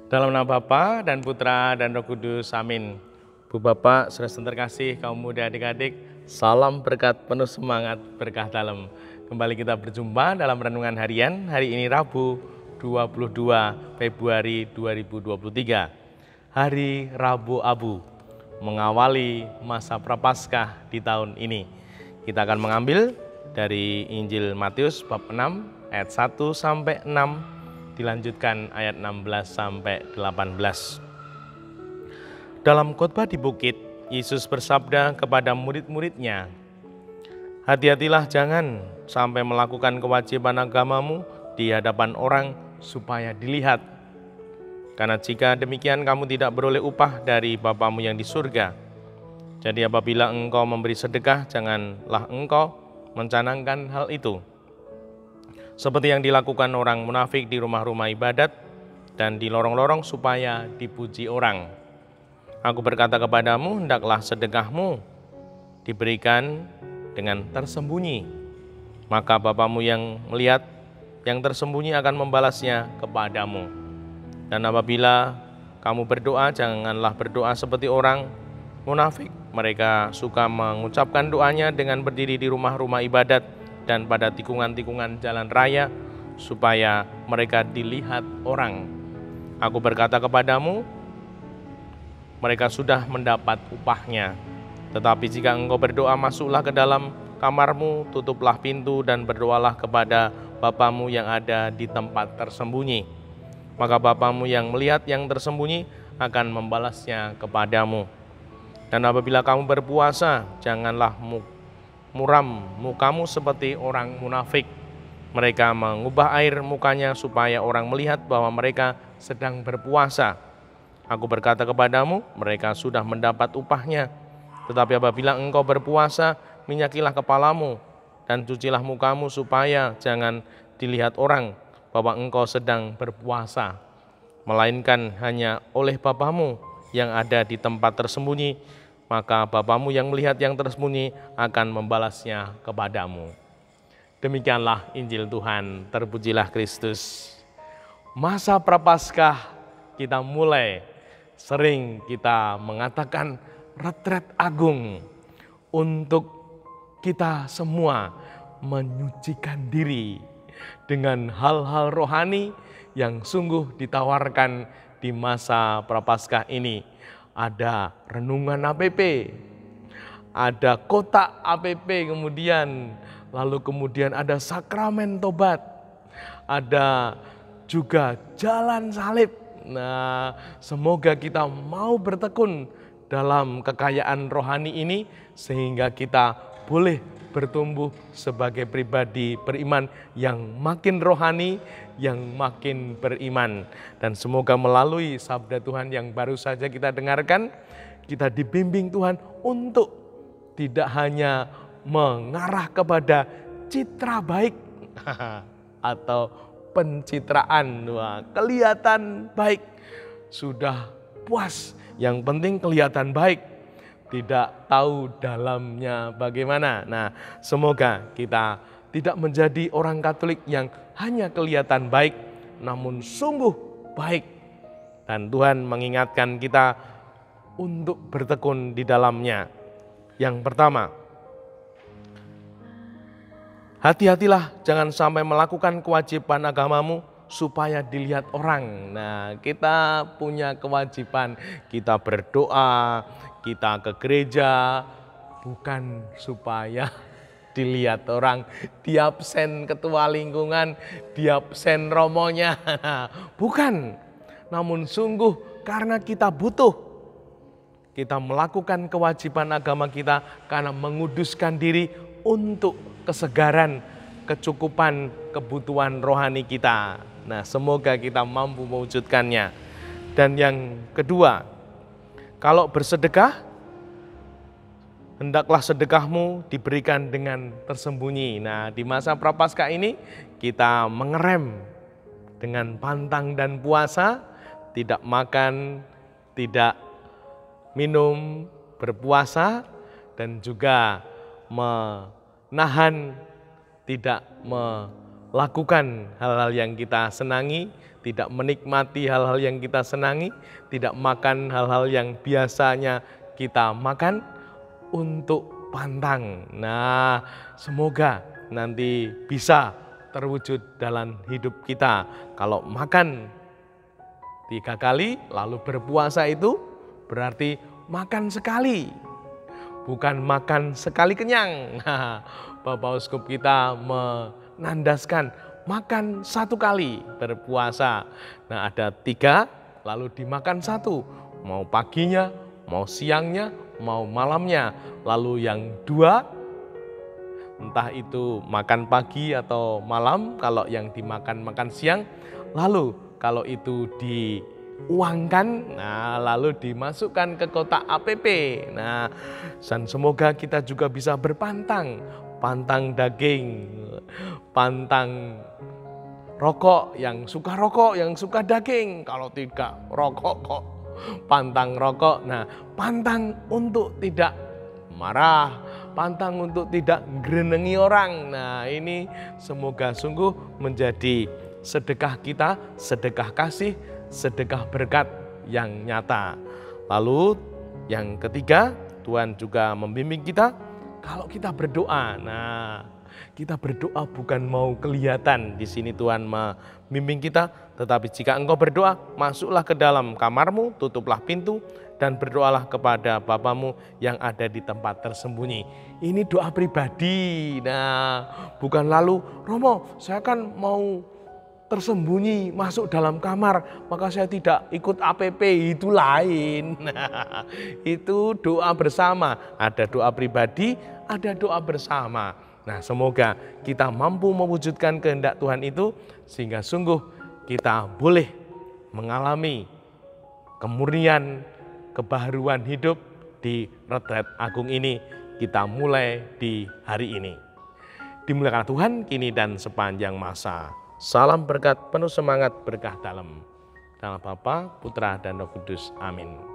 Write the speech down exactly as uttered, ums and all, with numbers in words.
Dalam nama Bapa dan Putra dan Roh Kudus, amin. Bu Bapak, saudara terkasih, kaum muda adik-adik, salam berkat penuh semangat, berkah dalam. Kembali kita berjumpa dalam renungan harian, hari ini Rabu dua puluh dua Februari dua ribu dua puluh tiga. Hari Rabu Abu, mengawali masa Prapaskah di tahun ini. Kita akan mengambil dari Injil Matius bab enam ayat satu sampai enam, dilanjutkan ayat enam belas sampai delapan belas. Dalam khotbah di bukit, Yesus bersabda kepada murid-muridnya, "Hati-hatilah jangan sampai melakukan kewajiban agamamu di hadapan orang supaya dilihat. Karena jika demikian kamu tidak beroleh upah dari Bapamu yang di surga. Jadi apabila engkau memberi sedekah, janganlah engkau mencanangkan hal itu, seperti yang dilakukan orang munafik di rumah-rumah ibadat dan di lorong-lorong supaya dipuji orang. Aku berkata kepadamu, hendaklah sedekahmu diberikan dengan tersembunyi. Maka Bapamu yang melihat yang tersembunyi akan membalasnya kepadamu. Dan apabila kamu berdoa, janganlah berdoa seperti orang munafik. Mereka suka mengucapkan doanya dengan berdiri di rumah-rumah ibadat dan pada tikungan-tikungan jalan raya, supaya mereka dilihat orang. Aku berkata kepadamu, mereka sudah mendapat upahnya. Tetapi jika engkau berdoa, masuklah ke dalam kamarmu, tutuplah pintu dan berdoalah kepada Bapamu yang ada di tempat tersembunyi. Maka Bapamu yang melihat yang tersembunyi akan membalasnya kepadamu. Dan apabila kamu berpuasa, janganlah muram mukamu seperti orang munafik. Mereka mengubah air mukanya supaya orang melihat bahwa mereka sedang berpuasa. Aku berkata kepadamu, mereka sudah mendapat upahnya. Tetapi apabila engkau berpuasa, minyakilah kepalamu dan cucilah mukamu supaya jangan dilihat orang bahwa engkau sedang berpuasa, melainkan hanya oleh Bapamu yang ada di tempat tersembunyi. Maka Bapamu yang melihat yang tersembunyi akan membalasnya kepadamu." Demikianlah Injil Tuhan, terpujilah Kristus. Masa Prapaskah kita mulai. Sering kita mengatakan retret agung untuk kita semua menyucikan diri dengan hal-hal rohani yang sungguh ditawarkan di masa Prapaskah ini. Ada renungan A P P, ada kotak A P P, kemudian lalu kemudian ada sakramen tobat, ada juga jalan salib. Nah, semoga kita mau bertekun dalam kekayaan rohani ini sehingga kita boleh bertumbuh sebagai pribadi beriman yang makin rohani, yang makin beriman. Dan semoga melalui sabda Tuhan yang baru saja kita dengarkan, kita dibimbing Tuhan untuk tidak hanya mengarah kepada citra baik atau pencitraan, wah, kelihatan baik, sudah puas, yang penting kelihatan baik, tidak tahu dalamnya bagaimana. Nah, semoga kita tidak menjadi orang Katolik yang hanya kelihatan baik, namun sungguh baik. Dan Tuhan mengingatkan kita untuk bertekun di dalamnya. Yang pertama, hati-hatilah jangan sampai melakukan kewajiban agamamu supaya dilihat orang. Nah, kita punya kewajiban, kita berdoa, kita ke gereja, bukan supaya dilihat orang, diabsen ketua lingkungan, diabsen romonya, bukan. Namun sungguh karena kita butuh, kita melakukan kewajiban agama kita karena menguduskan diri untuk kesegaran, kecukupan kebutuhan rohani kita. Nah, semoga kita mampu mewujudkannya. Dan yang kedua, kalau bersedekah, hendaklah sedekahmu diberikan dengan tersembunyi. Nah, di masa Prapaskah ini kita mengerem dengan pantang dan puasa, tidak makan, tidak minum, berpuasa, dan juga menahan, tidak melakukan hal-hal yang kita senangi, tidak menikmati hal-hal yang kita senangi, tidak makan hal-hal yang biasanya kita makan untuk pantang. Nah, semoga nanti bisa terwujud dalam hidup kita. Kalau makan tiga kali lalu berpuasa itu berarti makan sekali, bukan makan sekali kenyang. Nah, Bapak Uskup kita menandaskan makan satu kali berpuasa. Nah, ada tiga lalu dimakan satu, mau paginya, mau siangnya, mau malamnya. Lalu yang dua, entah itu makan pagi atau malam, kalau yang dimakan makan siang. Lalu kalau itu diuangkan, nah lalu dimasukkan ke kotak A P P. Nah, dan semoga kita juga bisa berpantang, pantang daging, pantang rokok, yang suka rokok, yang suka daging. Kalau tidak rokok kok pantang rokok. Nah, pantang untuk tidak marah, pantang untuk tidak gerenengi orang. Nah, ini semoga sungguh menjadi sedekah kita, sedekah kasih, sedekah berkat yang nyata. Lalu yang ketiga, Tuhan juga membimbing kita kalau kita berdoa. Nah, kita berdoa bukan mau kelihatan. Di sini Tuhan membimbing kita, tetapi jika engkau berdoa, masuklah ke dalam kamarmu, tutuplah pintu, dan berdoalah kepada Bapamu yang ada di tempat tersembunyi. Ini doa pribadi. Nah, bukan lalu, Romo, saya kan mau tersembunyi masuk dalam kamar, maka saya tidak ikut A P P, itu lain. Nah, itu doa bersama. Ada doa pribadi, ada doa bersama. Nah, semoga kita mampu mewujudkan kehendak Tuhan itu, sehingga sungguh kita boleh mengalami kemurnian, kebaharuan hidup di Retret Agung ini. Kita mulai di hari ini. Dimuliakan Tuhan kini dan sepanjang masa. Salam berkat penuh semangat berkah dalam. Dalam Bapa, Putra, dan Roh Kudus. Amin.